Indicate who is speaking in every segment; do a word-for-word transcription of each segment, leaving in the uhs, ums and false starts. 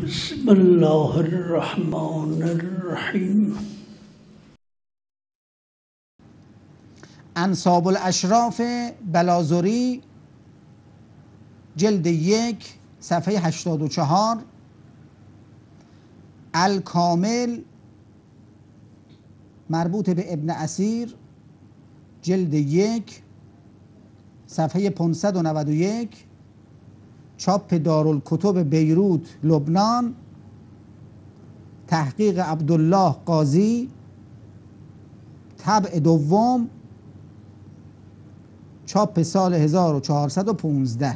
Speaker 1: بسم الله الرحمن الرحیم.
Speaker 2: انساب الاشراف بلازری جلد یک صفحه هشتاد و چهار. الکامل مربوط به ابن اسیر جلد یک صفحه پانصد و نود و یک، چاپ دارالکتب بیروت لبنان، تحقیق عبدالله قاضی، طبع دوم، چاپ سال هزار و چهارصد و پانزده.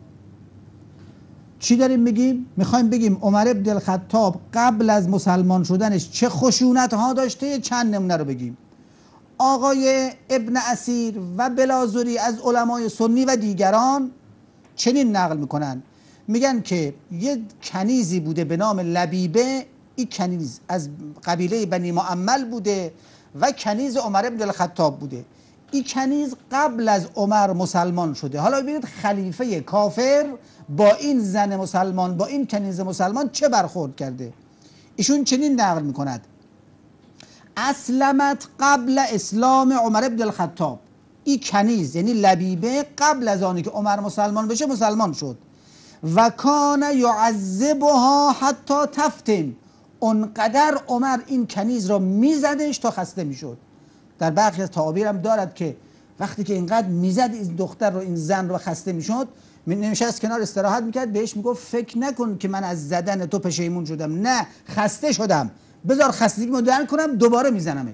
Speaker 2: چی داریم میگیم؟ میخوایم بگیم عمر ابن الخطاب قبل از مسلمان شدنش چه خشونت ها داشته. چند نمونه رو بگیم. آقای ابن اسیر و بلازری از علمای سنی و دیگران چنین نقل میکنن، میگن که یه کنیزی بوده به نام لبیبه. این کنیز از قبیله بنی معمل بوده و کنیز عمر ابن الخطاب بوده. این کنیز قبل از عمر مسلمان شده. حالا ببینید خلیفه کافر با این زن مسلمان، با این کنیز مسلمان چه برخورد کرده. ایشون چنین نقل میکند: اسلمت قبل اسلام عمر ابن الخطاب. این کنیز یعنی لبیبه قبل از آنی که عمر مسلمان بشه مسلمان شد. و کان یعذبها حتی تفتن. اونقدر عمر این کنیز را میزدش تا خسته میشد. در برخی از تعابیر هم دارد که وقتی که اینقدر میزد این دختر رو، این زن رو خسته میشد، نمیشست کنار استراحت میکرد، بهش میگفت فکر نکن که من از زدن تو پشیمون شدم، نه خسته شدم، بذار خستگیمو درک کنم دوباره میزنمت.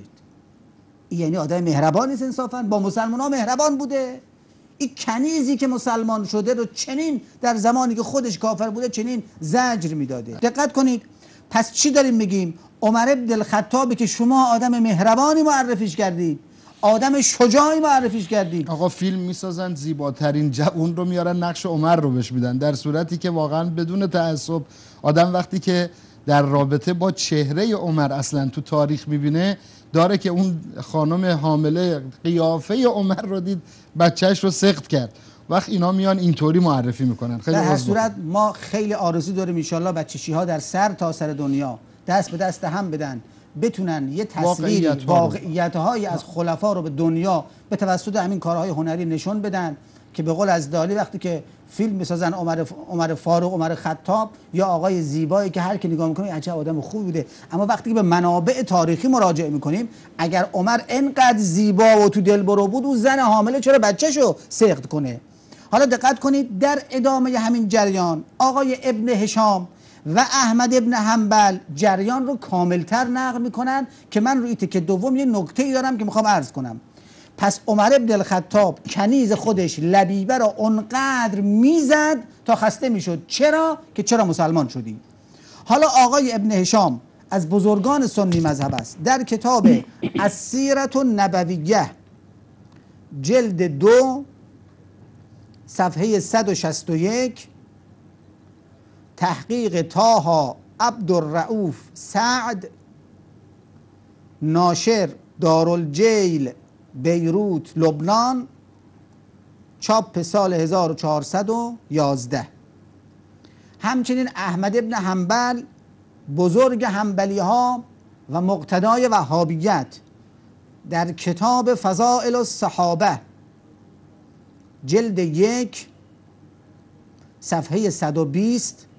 Speaker 2: یعنی آدم مهربان نیست انصافا، با مسلمان ها مهربان بوده. این کنیزی که مسلمان شده رو چنین در زمانی که خودش کافر بوده چنین زجر میداده. دقت کنید. پس چی داریم میگیم؟ عمر ابن الخطابی که شما آدم مهربانی معرفیش کردید، آدم شجاعی معرفیش کردید.
Speaker 3: آقا فیلم میسازن زیباترین جوون رو میارن نقش عمر رو بهش میدن، در صورتی که واقعا بدون تعصب آدم وقتی که در رابطه با چهره عمر اصلا تو تاریخ میبینه داره که اون خانم حامله قیافه عمر رو دید بچهش رو سقط کرد. وقت اینا میان اینطوری معرفی میکنن. خیلی
Speaker 2: در هر صورت ما خیلی آرزو داریم انشالله بچه‌شی ها در سر تا سر دنیا دست به دست هم بدن، بتونن یه تصویر واقعیت هایی از خلفا رو به دنیا به توسط همین کارهای هنری نشون بدن، که به قول از دالی وقتی که فیلم میسازن عمر عمر فاروق، عمر خطاب یا آقای زیبایی که هر کی نگاه میکنه عجب آدم خوبی بوده، اما وقتی که به منابع تاریخی مراجعه میکنیم اگر عمر انقدر زیبا و تو دلبرو بود، اون زن حامله چرا بچه‌شو سقط کنه؟ حالا دقت کنید. در ادامه همین جریان آقای ابن هشام و احمد ابن حنبل جریان رو کاملتر نقل میکنن که من روی تکه دوم یه نکته‌ای دارم که میخوام عرض کنم. پس عمر ابن الخطاب کنیز خودش لبیبه را اونقدر میزد تا خسته میشد. چرا؟ که چرا مسلمان شدی. حالا آقای ابن هشام از بزرگان سنی مذهب است. در کتاب السیرة النبویه جلد دو صفحه صد و شصت و یک، تحقیق طه عبدالرؤوف سعد، ناشر دارالجیل بیروت لبنان، چاپ سال هزار و چهارصد و یازده. همچنین احمد ابن حنبل بزرگ حنبلی ها و مقتدای وهابیت در کتاب فضائل الصحابه جلد یک صفحه صد و بیست،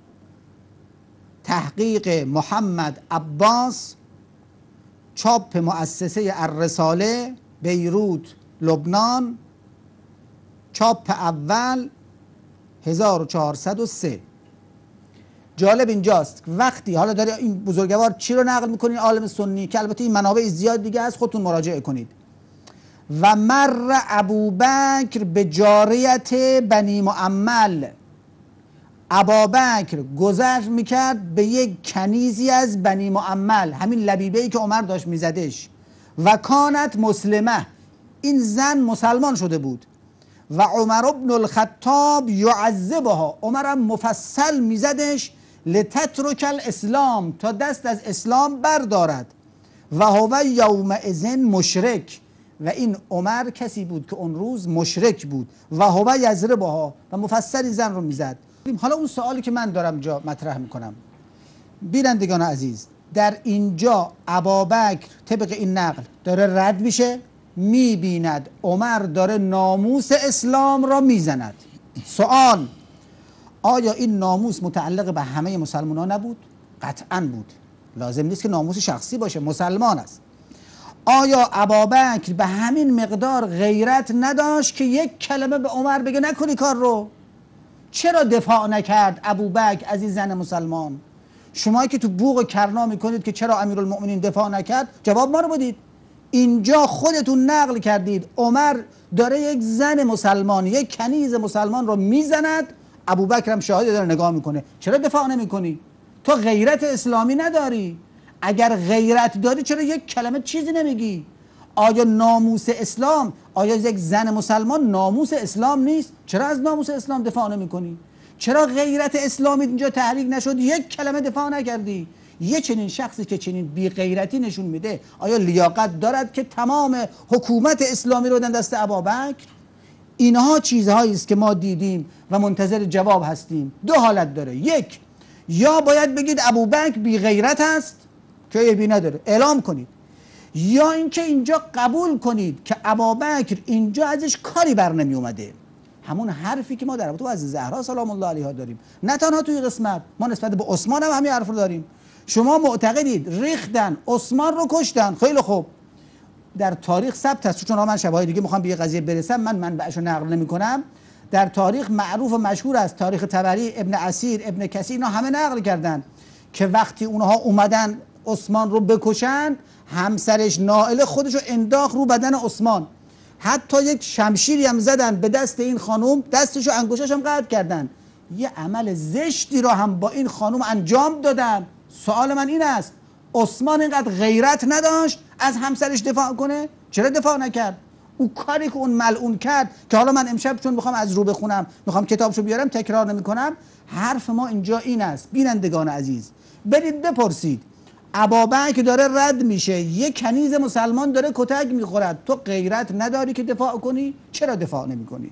Speaker 2: تحقیق محمد عباس، چاپ مؤسسه الرساله بیروت لبنان، چاپ اول هزار و چهارصد و سه. جالب اینجاست وقتی حالا داره این بزرگوار چی رو نقل میکنین عالم سنی، که البته این منابع زیاد دیگه هست خودتون مراجعه کنید. و مر ابوبکر به جاریت بنی معمل. ابابکر گذشت میکرد به یک کنیزی از بنی معمل، همین لبیبه‌ای که عمر داشت میزدش. و کانت مسلمه، این زن مسلمان شده بود. و عمر ابن الخطاب یعذبها، عمرم مفصل میزدش لتترک الاسلام، تا دست از اسلام بردارد. و هو یومئذ مشرک، و این عمر کسی بود که اون روز مشرک بود. و هو یضربها، و مفصل زن رو میزد. حالا اون سوالی که من دارم جا مطرح میکنم، بینندگان عزیز، در اینجا ابابکر طبق این نقل داره رد میشه، میبیند عمر داره ناموس اسلام را میزند. سوال: آیا این ناموس متعلق به همه مسلمان ها نبود؟ قطعا بود، لازم نیست که ناموس شخصی باشه، مسلمان است. آیا ابابکر به همین مقدار غیرت نداشت که یک کلمه به عمر بگه نکنی کار رو؟ چرا دفاع نکرد ابوبکر از این زن مسلمان؟ شما که تو بوق و کرنا میکنید که چرا امیرالمؤمنین دفاع نکرد، جواب ما رو بدید. اینجا خودتون نقل کردید عمر داره یک زن مسلمان، یک کنیز مسلمان رو میزند، ابوبکر هم شاهد داره نگاه میکنه، چرا دفاع نمیکنی؟ تو غیرت اسلامی نداری؟ اگر غیرت داری چرا یک کلمه چیزی نمیگی؟ آیا ناموس اسلام، آیا یک زن مسلمان ناموس اسلام نیست؟ چرا از ناموس اسلام دفاع نمیکنی؟ چرا غیرت اسلامی اینجا تحریک نشد؟ یک کلمه دفاع نکردی. یه چنین شخصی که چنین بی غیرتی نشون میده، آیا لیاقت دارد که تمام حکومت اسلامی رو بدن دست ابابکر؟ اینها چیزهایی است که ما دیدیم و منتظر جواب هستیم. دو حالت داره: یک، یا باید بگید ابوبکر بی غیرت است که عیبی نداره، اعلام کنید، یا اینکه اینجا قبول کنید که ابابکر اینجا ازش کاری بر نمی اومده. همون حرفی که ما در رابطه با از زهرا سلام الله علیها داریم، نه تنها توی قسمت، ما نسبت به عثمان هم همین حرف رو داریم. شما معتقدید ریختن عثمان رو کشتن، خیلی خوب، در تاریخ ثبت است، چون من شبهای دیگه میخوام به یه قضیه برسم، من منبعش رو نقل نمی کنم. در تاریخ معروف و مشهور است، تاریخ طبری، ابن اسیر، ابن کثیر، اینا همه نقل کردن که وقتی اونها اومدن عثمان رو بکشن، همسرش نائله خودش رو انداخت رو بدن عثمان، حتی یک شمشیری هم زدن به دست این خانم، دستش و انگشتش هم قطع کردن، یه عمل زشتی رو هم با این خانم انجام دادن. سوال من این است: عثمان اینقدر غیرت نداشت از همسرش دفاع کنه؟ چرا دفاع نکرد؟ او کاری که اون ملعون کرد که حالا من امشب چون میخوام از رو بخونم، میخوام کتابشو بیارم، تکرار نمیکنم. حرف ما اینجا این است، بینندگان عزیز، برید بپرسید، ابابکر داره رد میشه، یک کنیز مسلمان داره کتک میخورد، تو غیرت نداری که دفاع کنی؟ چرا دفاع نمیکنی؟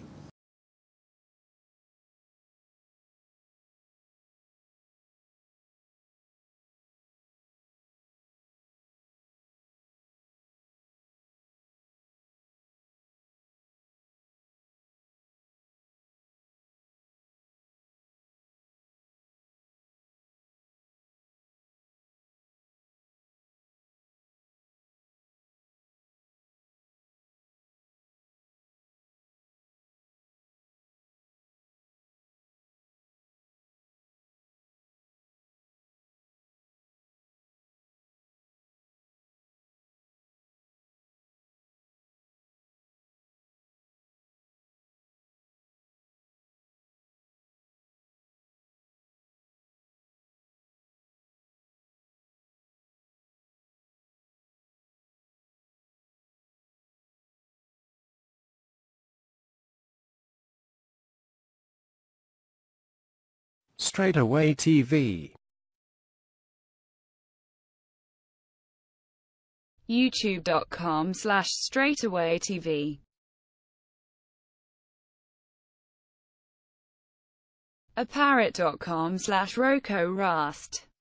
Speaker 4: Straightaway T V.
Speaker 5: youtube.com slash straightawaytv. aparrot.com slash Roko Rast.